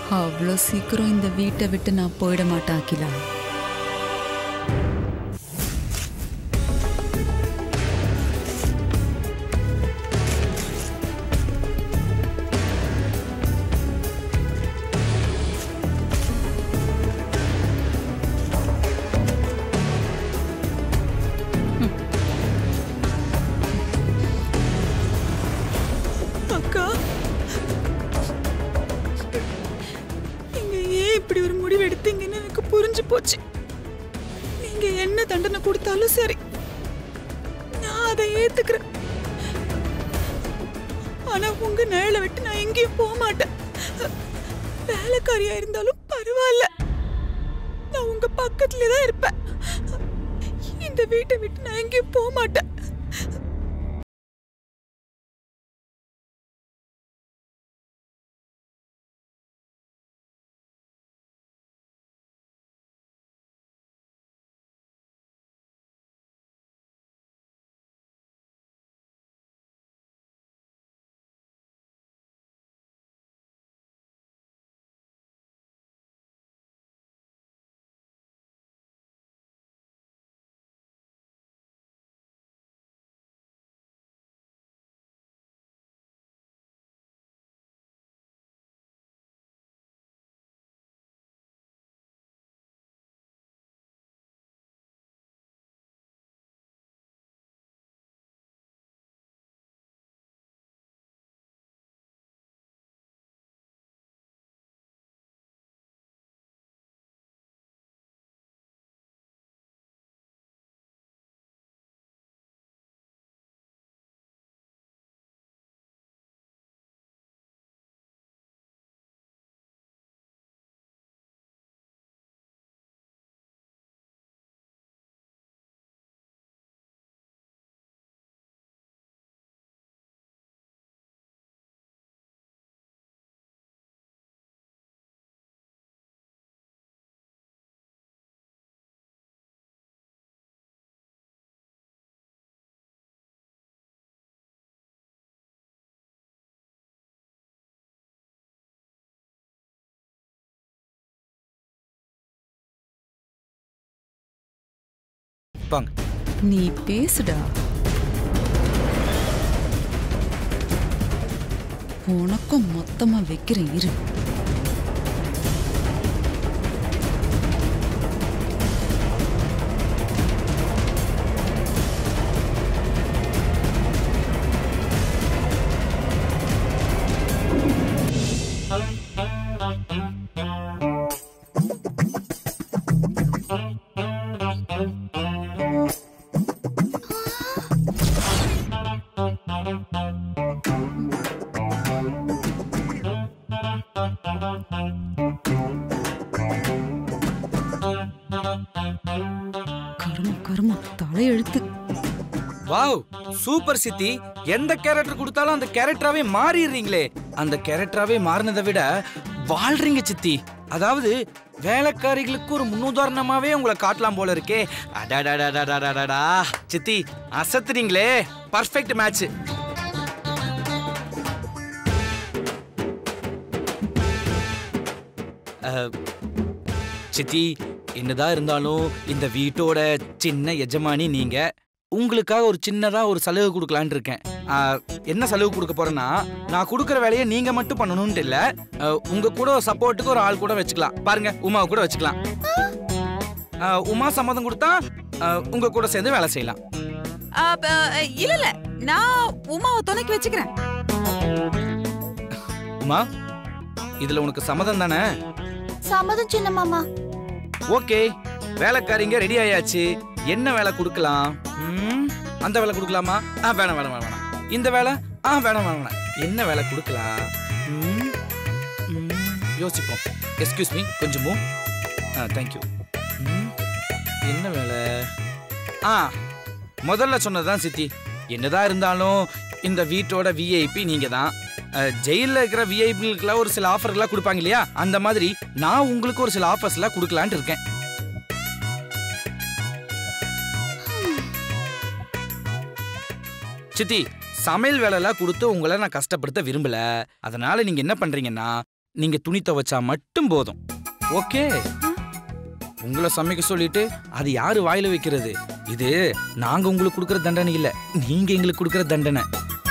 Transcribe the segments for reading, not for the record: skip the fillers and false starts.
அவ்வளோ சீக்கிரம் இந்த வீட்டை விட்டு நான் போயிட மாட்டேன் அகிலா. அக்கா, நீங்க ஏன் இப்படி ஒரு முடிவு எடுத்தீங்கன்னு எனக்கு புரிஞ்சு போச்சு. நீங்க என்ன தண்டனை கொடுத்தாலும் சரி, நான் அதை ஏத்துக்கிறேன். ஆனா உங்க நிழலை விட்டு நான் எங்கேயும் போக மாட்டேன். வேலைக்காரியா இருந்தாலும் பரவாயில்ல, நான் உங்க பக்கத்துலயே தான் இருப்பேன். இந்த வீட்டை விட்டு நான் எங்கேயும் போக மாட்டேன். நீ பேசுடா. உனக்கும் மொத்தமா வைக்கிறேன் இரு. கர்ம தலையெழுத்து. வாவ், சூப்பர் சித்தி. எந்த கேரக்டர் கொடுத்தாலும் அந்த கேரக்டராவே மாறிடுறீங்களே. அந்த கேரக்டராவே மாறினதை விட வாழ்றீங்க சித்தி. அதாவது வேலைக்காரிகளுக்கு ஒரு முன்னுதாரணமாவே உங்களை காட்டலாம் போல இருக்கே. அடாடாடாடாடாடா சித்தி, அசத்துறீங்களே. Perfect match. சித்தி, என்னதான் இருந்தாலும் இந்த வீட்டோட சின்ன எஜமானி நீங்க. உங்களுக்காக ஒரு சின்னதா ஒரு சலுகை கொடுக்கலான்னு இருக்கேன். என்ன சலுகை கொடுக்க போறேன்னா, நான் கொடுக்குற வேலையை நீங்க மட்டும் பண்ணணும்னு இல்ல, உங்க கூட சப்போர்ட்டுக்கு ஒரு ஆள் கூட வச்சுக்கலாம். பாருங்க, உமாவை கூட வச்சுக்கலாம். உமா சம்மதம் கொடுத்தா உங்க கூட சேர்ந்து வேலை செய்யலாம். இல்ல இல்ல, நான் உமாவை துணைக்கு வச்சுக்கிறேன். உமா, இதுல உனக்கு சம்மதம் தானே? சம்மதம் சின்ன மாமா. ஓகே, வேலைக்காரிங்க ரெடி ஆயாச்சு. என்ன வேலை கொடுக்கலாம்? அந்த வேலை கொடுக்கலாமா? வேணாம் வேணாம் வேணாம். இந்த வேலை? வேணாம் வேணாம். என்ன வேலை கொடுக்கலாம்? யோசிப்போம். எக்ஸ்கியூஸ் மீ, கொஞ்சம் மூவ். தேங்க்யூ. என்ன வேலை? முதல்ல சொன்னதுதான் சித்தி. என்னதான் இருந்தாலும் இந்த வீட்டோட விஐபி நீங்க தான். ஜெயில இருக்கிற விஐபிகளுக்குலாம் ஒரு சில ஆஃபர்லாம் கொடுப்பாங்க இல்லையா, அந்த மாதிரி நான் உங்களுக்கு ஒரு சில ஆஃபர்ஸ்லாம் கொடுக்கலான்னு இருக்கேன். சித்தி, சமையல் வேலைலாம் கொடுத்து உங்களை நான் கஷ்டப்படுத்த விரும்பல. அதனால நீங்க என்ன பண்றீங்கன்னா, நீங்க துணி துவைச்சா மட்டும் போதும். ஓகே? உங்களை சமைக்க சொல்லிட்டு அது யாரு வாயில வைக்கிறது? இது நாங்க உங்களுக்கு கொடுக்கற தண்டனை இல்ல, நீங்க எங்களுக்கு கொடுக்கற தண்டனை.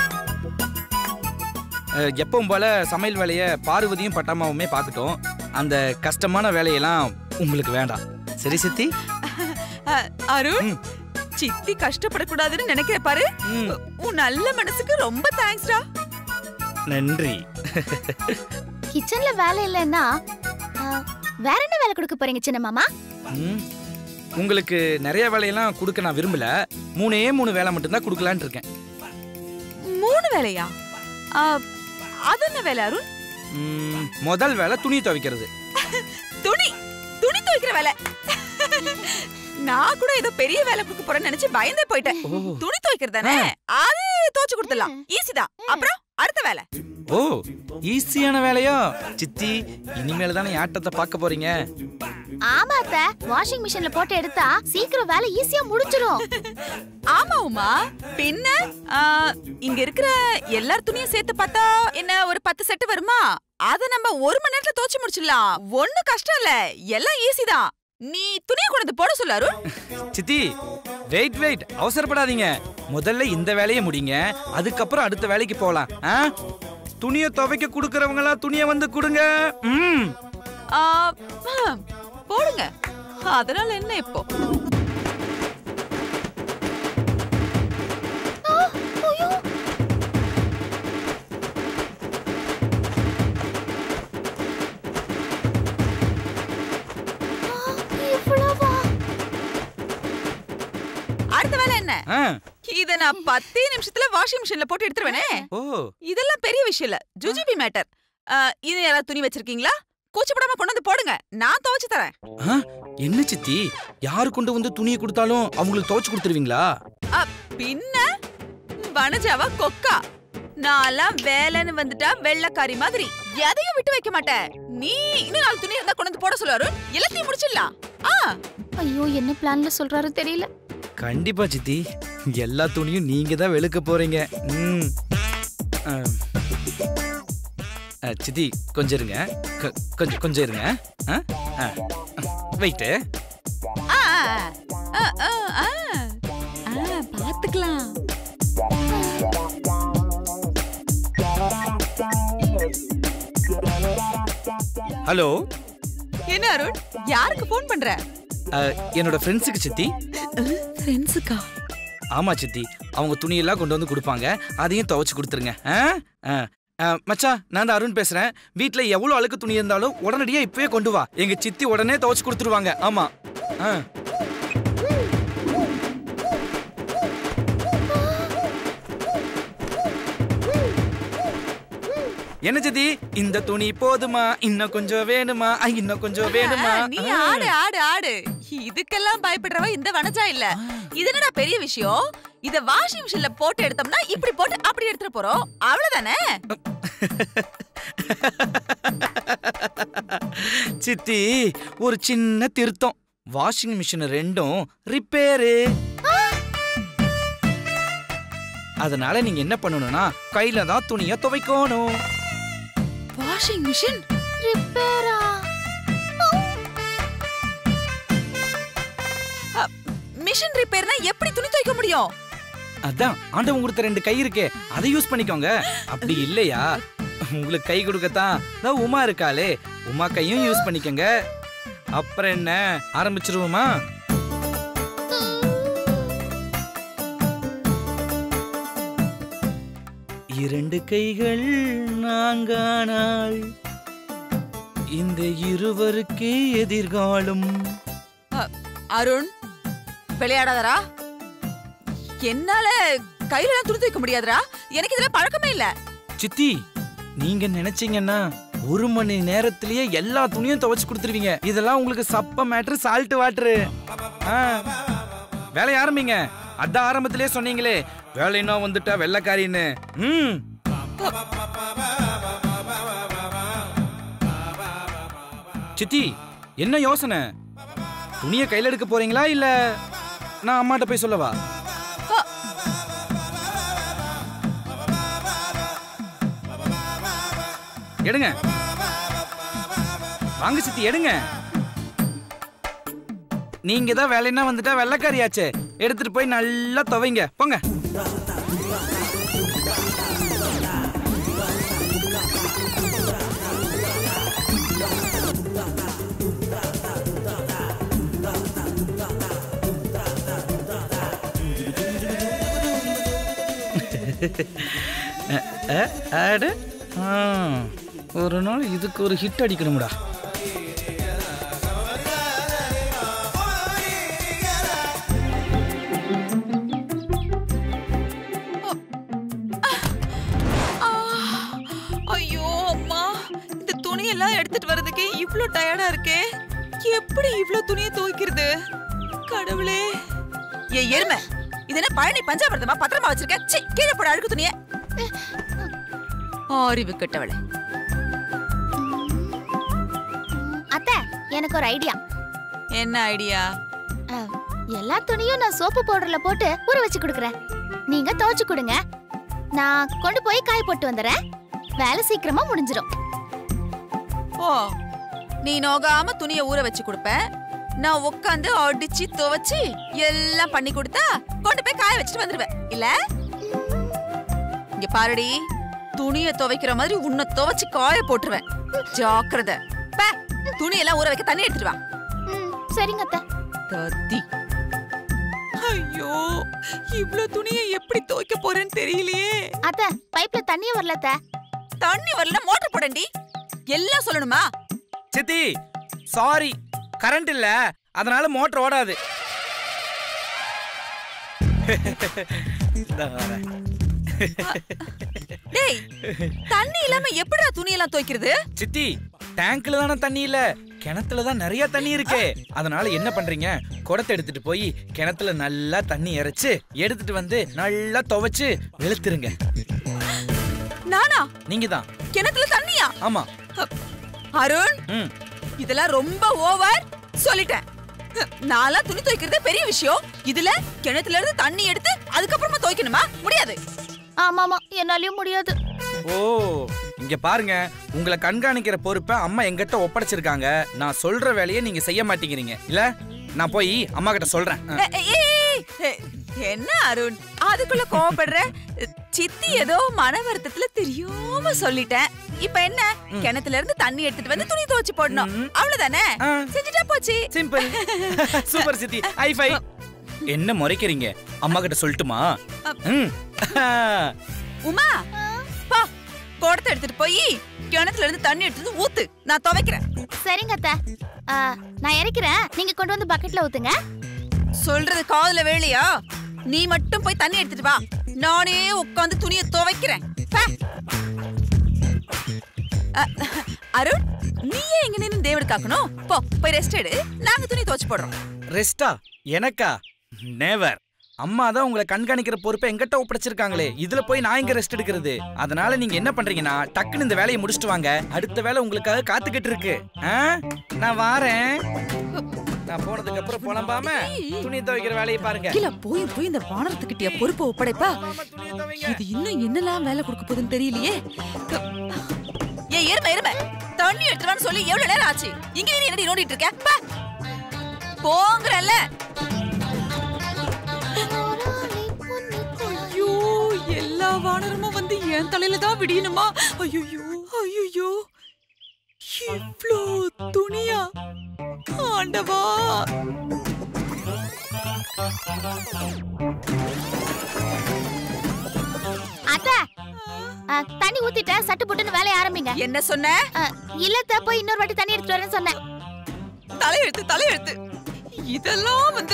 எப்பவும் போல சமையல் வேலையை பார்வதியும் பட்டாமாவுமே பார்க்கட்டும். அந்த கஷ்டமான வேலையெல்லாம் உங்களுக்கு வேண்டாம். சரி சித்தி? அருண், சித்தி கஷ்டப்படக்கூடாதுன்னு நினைக்கிற பாரு. உன் நல்ல மனசுக்கு ரொம்ப தேங்க்ஸ்டா. நன்றி. கிச்சன்ல வேலை இல்லைன்னா வேற என்ன வேலை கொடுக்க போறீங்க சின்ன மாமா? உங்களுக்கு நிறைய வேலையெல்லாம் கொடுக்க நான் விரும்பல. 3 வேலை மட்டும்தான் கொடுக்கலான்னு இருக்கேன். 3 வேலையா? அது என்ன வேலை அருண்? முதல் வேலை துணி துவைக்கிறது. துணி துவைக்கிற வேலை? நான் கூட ஏதோ பெரிய வேலை கொடுக்க போறேன்னு நினைச்சு பயந்தே போயிட்டேன். துணி துவைக்கிறது தானே, அது துவைச்சு கொடுத்துடலாம், ஈஸிதான். அப்புறம் அடுத்த வேலை? ஓ, ஈஸியான வேலையா? சித்தி, இனிமேல தானே ஆட்டத்தை பார்க்க போறீங்க. ஆமா அத்தை, வாஷிங் மிஷின்ல போட்டு எடுத்தா சீக்கிரம் வேலை ஈஸியா முடிஞ்சிரும். ஆமா உமா, பின்ன இங்க இருக்கிற எல்லார் துணியும் சேர்த்து பார்த்தா என்ன ஒரு 10 செட் வருமா? அத நம்ம 1 மணி நேரத்துல துவைச்சு முடிச்சிடலாம். ஒண்ணு கஷ்டம் இல்ல, எல்லாம் ஈஸி தான். நீ துணியை கொண்டு போட சொல்லாரு. சித்தி, வெயிட், அவசரப்படாதீங்க. முதல்ல இந்த வேலையை முடிங்க, அதுக்கப்புறம் அடுத்த வேலைக்கு போலாம். துணியை துவைக்க குடுக்கறவங்களா துணியை வந்து கொடுங்க. போடுங்க, அதனால என்ன இப்போ? அடுத்த வேலை என்ன? இத நான் 10 நிமிஷத்துல வாஷிங் மிஷின்ல போட்டு எடுத்துருவேனே. இதெல்லாம் பெரிய விஷயம் இல்ல, ஜுஜிபி மேட்டர். இது யாராவது துணி வச்சிருக்கீங்களா? கூச்சப்படாம கொண்டு வந்து போடுங்க, நான் துவைச்சு தரேன். என்ன சித்தி, யாரு கொண்டு வந்து துணியை கொடுத்தாலும் அவங்களுக்கு துவைச்சு கொடுத்துருவீங்களா? பின்ன வனஜாவா கொக்கா? நான்லாம் வேலைன்னு வந்துட்டா வெள்ளக்காரி மாதிரி எதையும் விட்டு வைக்க மாட்டேன். நீ இன்னும் 4 துணி இருந்தா கொண்டு வந்து போட சொல்லாரு, எல்லாத்தையும் முடிச்சிடலாம். ஐயோ, என்ன பிளான்ல சொல்றாரு தெரியல. கண்டிப்பா சித்தி, எல்லா துணியும் நீங்க தான் வெளுக்க போறீங்க. சித்தி, கொஞ்சம் இருங்க, கொஞ்சம் இருங்க. வெயிட். பாத்துக்கலாம். ஹலோ, என்ன அருண், யாருக்கு போன் பண்ற? என்னோட ஃப்ரெண்ட்ஸுக்கு சித்தி. ஃப்ரெண்ட்ஸுக்கா? ஆமா சித்தி, அவங்க துணியெல்லாம் கொண்டு வந்து கொடுப்பாங்க, அதையும் துவைச்சு கொடுத்துருங்க. மச்சா, நான் தான் அருண் பேசுறேன். வீட்டுல எவ்வளவு அழுக்கு துணி இருந்தாலும் உடனடியா இப்பவே கொண்டு வா, எங்க சித்தி உடனே துவைச்சு கொடுத்துருவாங்க. ஆமா. என்ன சித்தி, இந்த துணி போதுமா, இன்னும் கொஞ்சம் வேணுமா, இன்னும் கொஞ்சம் வேணுமா? நீ ஆடு ஆடு ஆடு, இதுக்கெல்லாம் பயப்படுறவ இந்த வனஜா இல்ல. இது என்னடா பெரிய விஷயம்? இத வாஷிங் மிஷின்ல போட்டு எடுத்தோம்னா இப்படி போட்டு அப்படி எடுத்துட்டு போறோம், அவ்வளவுதானே? சித்தி, ஒரு சின்ன திருத்தம். வாஷிங் மிஷின் 2ம் ரிப்பேரு. அதனால நீங்க என்ன பண்ணணும்னா கையில தான் துணியை துவைக்கணும். வாஷிங் மிஷின் ரிப்பேரா? மிஷின் ரிப்பேர்னா எப்படி துணி துவைக்க முடியும்? அதான் ஆண்டவன் கொடுத்த 2 கை இருக்கே, அதை யூஸ் பண்ணிக்கோங்க. அப்படி இல்லையா, உங்களுக்கு கை கொடுக்கத்தான் உமா இருக்காளே, உமா கையும் யூஸ் பண்ணிக்கோங்க. அப்புறம் என்ன, ஆரம்பிச்சிருவோமா? இரண்டு கைகள் நான்கானால் இந்த இருவருக்கே எதிர்காலம். அருண், விளையாடாதரா. என்னால கையில துணி துவைக்க முடியாதுடா, எனக்கு இதுல பழக்கமே இல்ல. சித்தி, நீங்க நினைச்சீங்கன்னா 1 மணி நேரத்திலேயே எல்லா துணியும் துவைச்சு கொடுத்துருவீங்க. இதெல்லாம் உங்களுக்கு சப்ப மேட்ரு, சால்ட் வாட்டரு. வேலையை ஆரம்பிங்க. அதான் ஆரம்பத்திலே சொன்னீங்களே, வேலைன்னா வந்துட்டா வெள்ளக்காரின்னு. சித்தி, என்ன யோசனை? துணியை கையில எடுக்க போறீங்களா இல்ல நான் அம்மாட்ட போய் சொல்லவா? எடுங்க. வாங்க சித்தி எடுங்க. நீங்க தான் வேலைன்னா வந்துட்டா வெள்ளைக்காரியாச்சே, எடுத்துட்டு போய் நல்லா துவைங்க போங்க. ஒரு நாள் இதுக்கு ஒரு ஹிட் அடிக்கணும்டா. ஐயோ அம்மா, இந்த துணியெல்லாம் எடுத்துட்டு வர்றதுக்கே இவ்ளோ டயர்டா இருக்கே. எப்படி இவ்ளோ துணியை துவைக்கிறது? கடவுளே. ஏ எருமை, இது என்ன பழனி பஞ்சாபிரதமா பத்திரமா வச்சிருக்க? சீ, கீழே போட அழுக்கு துணியை. அறிவு கெட்டவளே. அத்தை, எனக்கு ஒரு ஐடியா. என்ன ஐடியா? எல்லா துணியும் நான் சோப்பு பவுடர்ல போட்டு ஊற வச்சு கொடுக்கறேன். நீங்க துவைச்சு கொடுங்க. நான் கொண்டு போய் காய போட்டு வந்துறேன். வேலை சீக்கிரமா முடிஞ்சிடும். ஓ, நீ நோகாம துணியை ஊற வச்சு கொடுப்ப, நான் உட்காந்து அடிச்சு துவைச்சு எல்லாம் பண்ணி கொடுத்தா கொண்டு போய் காய வச்சுட்டு வந்துருவேன் இல்ல? இங்க பாருடி, துணியை துவைக்கிற மாதிரி உன்னை துவைச்சு காய போட்டுருவேன். ஜாக்கிரதை. துணியெல்லாம் ஊற வைக்க தண்ணி எடுத்துட்டு வா. சரிங்க அத்தை. தத்தி. ஐயோ, இவ்ளோ துணியை எப்படி துவைக்க போறேன்னு தெரியலையே. அத்தை, பைப்ல தண்ணி வரல அத்தை. தண்ணி வரல, மோட்டர் போடண்டி. எல்லாம் சொல்லணுமா? சித்தி சாரி, கரண்ட் இல்ல, அதனால மோட்டர் ஓடாது. டேய், தண்ணி இல்லாம எப்படிடா துணி எல்லாம் துவைக்கிறது? சித்தி, டேங்க்ல தான தண்ணி இல்ல, கிணத்துல தான் நிறைய தண்ணி இருக்கு. அதனால என்ன பண்றீங்க, குடத்தை எடுத்துட்டு போய் கிணத்துல நல்லா தண்ணி இறைச்சு எடுத்துட்டு வந்து நல்லா துவைச்சு வெளுத்துருங்க. நானா? நீங்க தான். கிணத்துல தண்ணியா? ஆமா. அருண், இதெல்லாம் ரொம்ப ஓவர். சொல்லிட்டேன். நாளா துணி துவைக்கிறதே பெரிய விஷயம். இதுல கிணத்துல இருந்து தண்ணி எடுத்து அதுக்கப்புறமா துவைக்கணுமா? முடியாது. ஆமாமா, என்னாலயும் முடியாது. ஓ, இங்க பாருங்க, உங்களை கண்காணிக்கிற பொறுப்பை அம்மா எங்கிட்ட ஒப்படைச்சிருக்காங்க. நான் சொல்ற வேலையை நீங்க செய்ய மாட்டேங்கிறீங்க இல்ல? நான் போய் அம்மா கிட்ட சொல்றேன். என்ன அருண், அதுக்குள்ள கோவப்படுற? சித்தி ஏதோ மன வருத்தத்துல தெரியாம சொல்லிட்டேன். இப்ப என்ன, கிணத்துல இருந்து தண்ணி எடுத்துட்டு வந்து துணி துவைச்சு போடணும், அவ்வளவுதானே? செஞ்சுட்டா போச்சு. சிம்பிள். சூப்பர் சித்தி, ஹை ஃபை. என்ன முறைக்கிறீங்க? அம்மா கிட்ட சொல்லட்டுமா? உமா, பா, குடத்தை எடுத்துட்டு போய் கிணத்துல இருந்து தண்ணி எடுத்து ஊத்து, நான் துவைக்கிறேன். சரிங்க அத்தை, நான் இறக்கிறேன். நீங்க கொண்டு வந்து பக்கெட்ல ஊத்துங்க. சொல்றது காதுல வேலையா? நீ மட்டும் போய் தண்ணி எடுத்துட்டு வா, நானே உட்காந்து துணியை துவைக்கிறேன். அருண், நீயே எங்க நின்னு தேவடு காக்கணும். போ, போய் ரெஸ்ட் எடு, நாங்க துணி துவைச்சு போடுறோம். ரெஸ்டா? எனக்கா? நெவர். அம்மா தான் உங்களை கண்காணிக்கிற பொறுப்பை எங்கிட்ட ஒப்படைச்சிருக்காங்களே, இதுல போய் நான் எங்க ரெஸ்ட் எடுக்கிறது? அதனால நீங்க என்ன பண்றீங்கன்னா, டக்குன்னு இந்த வேலையை முடிச்சிட்டு வாங்க. அடுத்த வேலை உங்களுக்காக காத்துக்கிட்டு இருக்கு. நான் வாரேன். நான் போனதுக்கு அப்புறம் புலம்பாம துணி துவைக்கிற வேலையை பாருங்க. இல்ல, போய் போய் இந்த வானரத்துக்கிட்டே பொறுப்பை ஒப்படைப்பா. இது இன்னும் என்னெல்லாம் வேலை கொடுக்க போகுதுன்னு தெரியலையே. ஏ எருமை எருமை, தண்ணி எடுத்துவான்னு சொல்லி எவ்வளவு நேரம் ஆச்சு? இங்க நீ என்னடி நோண்டிட்டு இருக்க? போங்கறல்ல. ஐயோ, எல்லா வானரமும் வந்து என் தலையில தான் விடியணுமா? ஐயோ ஐயோ, இவ்ளோ துணியா? ஆண்டவா. அத்தை, தண்ணி ஊத்திட்ட, சட்டு புட்டுன்னு வேலைய ஆரம்பிங்க. என்ன சொன்ன? இல்லத்த, போய் இன்னொரு வாட்டி தண்ணி எடுத்துட்டு வரேன்னு சொன்னேன். தலையெழுத்து. இதெல்லாம் வந்து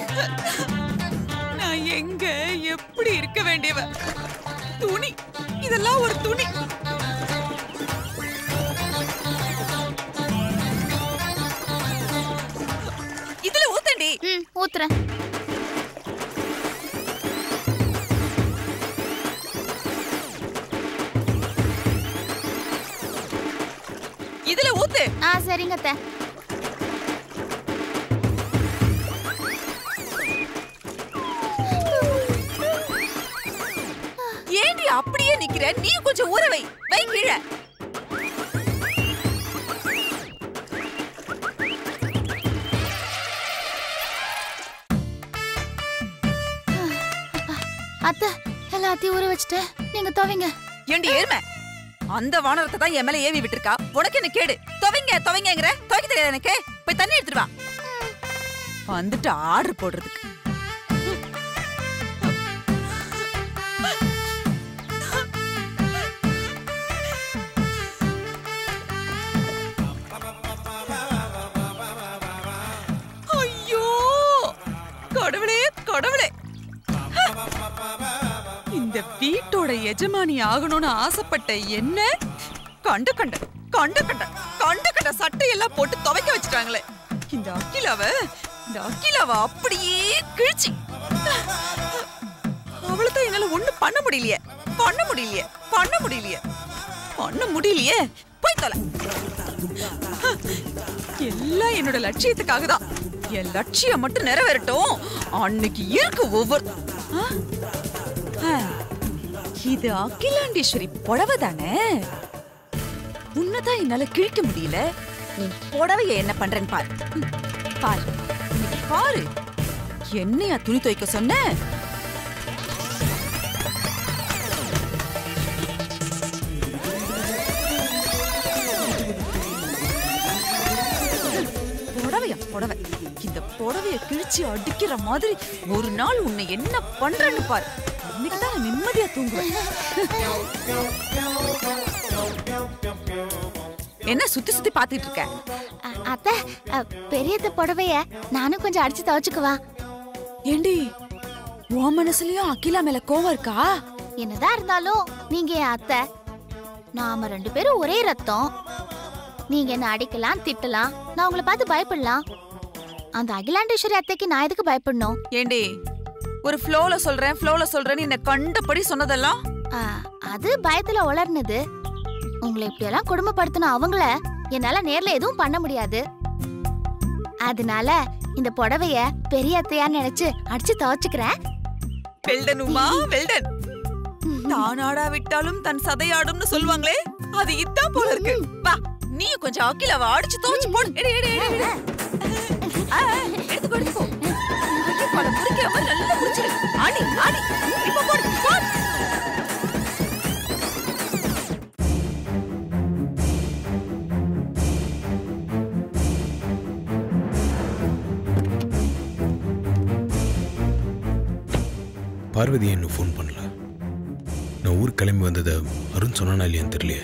நான் எங்க எப்படி இருக்க வேண்டியவ? துணி, இதெல்லாம் ஒரு துணி. இதுல ஊத்தண்டி. ஊத்துறேன். இதுல ஊத்து. சரிங்க அத்தை. ஏண்டி அப்படியே நிக்கிற? நீ கொஞ்சம் ஊற வை. வை கீழே. அத்தை எல்லாத்தையும் ஊற வச்சுட்டு நீங்க துவைங்க. ஏண்டி ஏர்மை, அந்த வானரத்தை தான் என் மேல ஏவி விட்டுருக்கா. உனக்கு என்ன கேடு? துவைங்கிற துவைக்க தெரியாது எனக்கு. போய் தண்ணி எடுத்துட்டு வா. வந்துட்டு ஆர்டர் போடுறதுக்கு. ஐயோ கடவுளே கடவுளே, இந்த வீட்டோட எஜமானி ஆகணும்னு ஆசைப்பட்ட என்ன கண்ட கண்ட கண்ட கண்ட கண்ட கண்ட சட்டையெல்லாம் போட்டு துவைக்க வச்சுட்டாங்களே. இந்த அகிலாவ அப்படியே கிழிச்சு அவளைத்தான் என்னால ஒண்ணு பண்ண முடியலையே. போய் தொலை. எல்லாம் என்னோட லட்சியத்துக்காக தான். என் லட்சியம் மட்டும் நிறைவேறட்டும். அன்னைக்கு இருக்கு ஒவ்வொரு. இது அகிலாண்டேஸ்வரி புடவை தானே? உன்னதான் என்னால கிழிக்க முடியல. உன் புடவைய என்ன பண்றேன்னு பாரு. பாரு என்னையா துணி துவைக்க சொன்ன? புடவை இந்த புடவைய கிழிச்சு அடிக்கிற மாதிரி ஒரு நாள் உன்னை என்ன பண்றேன்னு பாரு. இன்னைக்குதான் நான் நிம்மதியா தூங்குவேன். என்ன சுத்தி சுத்தி பாத்துட்டு இருக்க? அத்தை பெரியத்த புடவைய நானும் கொஞ்சம் அடிச்சு துவைச்சுக்குவா. ஏண்டி உன் மனசுலயும் அகிலா மேல கோவம் இருக்கா? என்னதான் இருந்தாலும் நீங்க என் அத்தை. நாம 2 பேரும் ஒரே ரத்தம். நீங்க என்ன அடிக்கலாம் திட்டலாம், நான் உங்களை பார்த்து பயப்படலாம். அந்த அகிலாண்டேஸ்வரி அத்தைக்கு நான் எதுக்கு பயப்படணும்? ஏண்டி ஒரு ஃப்ளோல சொல்றேன்னு என்ன கண்டபடி சொன்னதெல்லாம் அது பயத்துல உளர்னது. உங்களை இப்படியெல்லாம் குடும்பப்படுத்தின அவங்கள என்னால நேர்ல எதுவும் பண்ண முடியாது. அதனால இந்த புடவைய பெரிய அத்தையா நினைச்சு அடிச்சு துவைச்சுக்கிறேன். Well done Uma well done. தானாடா விட்டாலும் தன் சதையாடும்னு சொல்லுவாங்களே, அது இதான் போல இருக்கு. வா நீயும் கொஞ்சம் அகிலாவ அடிச்சு துவைச்சு போடு. எடுத்துக்கோ. நல்லா புடிச்சிரு. ஆடி இப்ப போடு. பார்வதி இன்னும் ஃபோன் பண்ணல. நான் ஊருக்கு கிளம்பி வந்ததை அருண் சொன்னானா இல்லையான்னு தெரியலையே.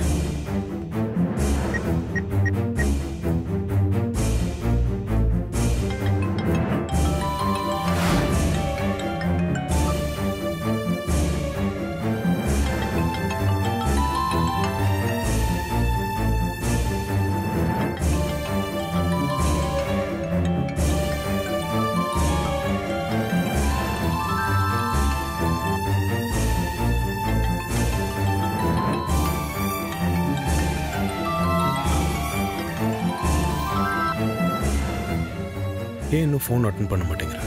ஏன் இன்னும் ஃபோன் அட்டன் பண்ண மாட்டேங்கிற?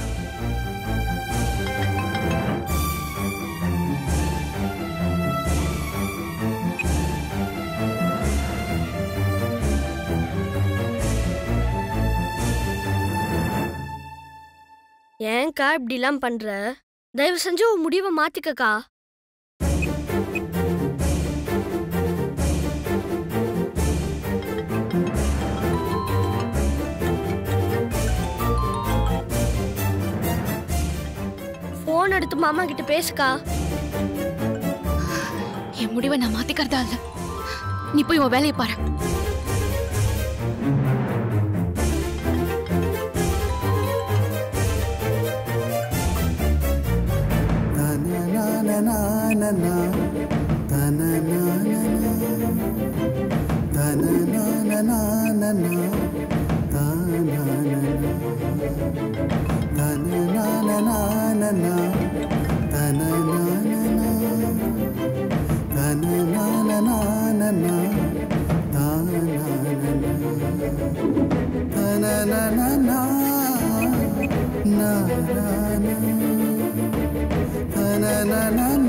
ஏன்க்கா இப்படிலாம் பண்ற? தயவு செஞ்சு உன் முடிவை மாத்திக்கக்கா. போன் எடுத்து மாமா கிட்ட பேசுக்கா. என் முடிவை நான் மாத்திக்கிறதா இல்ல. நீ போய் உன் வேலையை பாரு. na na